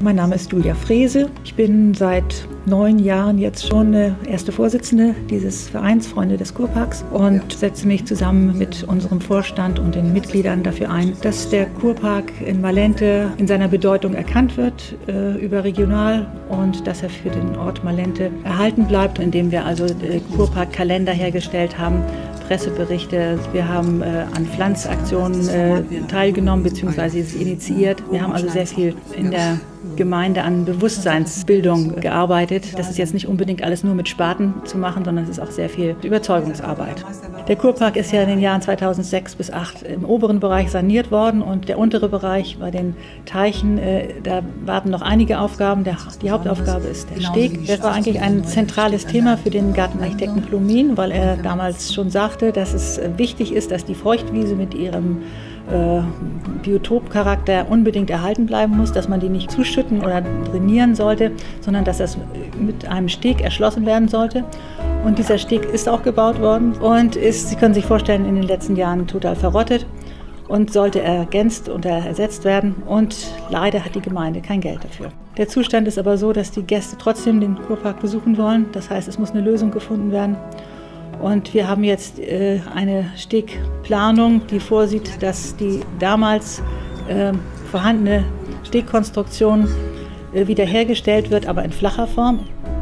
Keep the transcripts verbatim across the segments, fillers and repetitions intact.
Mein Name ist Julia Frese. Ich bin seit neun Jahren jetzt schon erste Vorsitzende dieses Vereins Freunde des Kurparks und setze mich zusammen mit unserem Vorstand und den Mitgliedern dafür ein, dass der Kurpark in Malente in seiner Bedeutung erkannt wird, äh, überregional, und dass er für den Ort Malente erhalten bleibt, indem wir also äh, Kurparkkalender hergestellt haben, Presseberichte. Wir haben äh, an Pflanzaktionen äh, teilgenommen bzw. es initiiert. Wir haben also sehr viel in der Gemeinde an Bewusstseinsbildung gearbeitet. Das ist jetzt nicht unbedingt alles nur mit Spaten zu machen, sondern es ist auch sehr viel Überzeugungsarbeit. Der Kurpark ist ja in den Jahren zweitausendsechs bis zweitausendacht im oberen Bereich saniert worden und der untere Bereich bei den Teichen, äh, da warten noch einige Aufgaben. Der, die Hauptaufgabe ist der Steg. Das war eigentlich ein zentrales Thema für den Gartenarchitekten Plomin, weil er damals schon sagte, dass es wichtig ist, dass die Feuchtwiese mit ihrem Äh, Biotopcharakter unbedingt erhalten bleiben muss, dass man die nicht zuschütten oder trainieren sollte, sondern dass das mit einem Steg erschlossen werden sollte. Und dieser Steg ist auch gebaut worden und ist, Sie können sich vorstellen, in den letzten Jahren total verrottet und sollte ergänzt und ersetzt werden. Und leider hat die Gemeinde kein Geld dafür. Der Zustand ist aber so, dass die Gäste trotzdem den Kurpark besuchen wollen. Das heißt, es muss eine Lösung gefunden werden. Und wir haben jetzt äh, eine Stegplanung, die vorsieht, dass die damals äh, vorhandene Stegkonstruktion äh, wiederhergestellt wird, aber in flacher Form.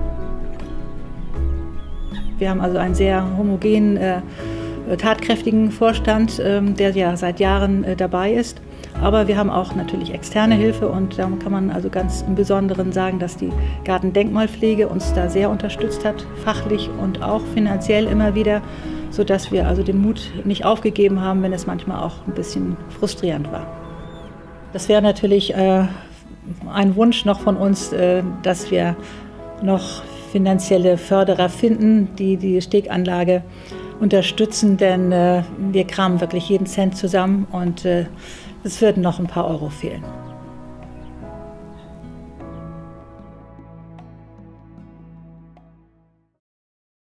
Wir haben also einen sehr homogenen, äh, tatkräftigen Vorstand, äh, der ja seit Jahren äh, dabei ist. Aber wir haben auch natürlich externe Hilfe und da kann man also ganz im Besonderen sagen, dass die Gartendenkmalpflege uns da sehr unterstützt hat, fachlich und auch finanziell immer wieder, sodass wir also den Mut nicht aufgegeben haben, wenn es manchmal auch ein bisschen frustrierend war. Das wäre natürlich äh, ein Wunsch noch von uns, äh, dass wir noch finanzielle Förderer finden, die die Steganlage unterstützen, denn äh, wir kramen wirklich jeden Cent zusammen und äh, es würden noch ein paar Euro fehlen.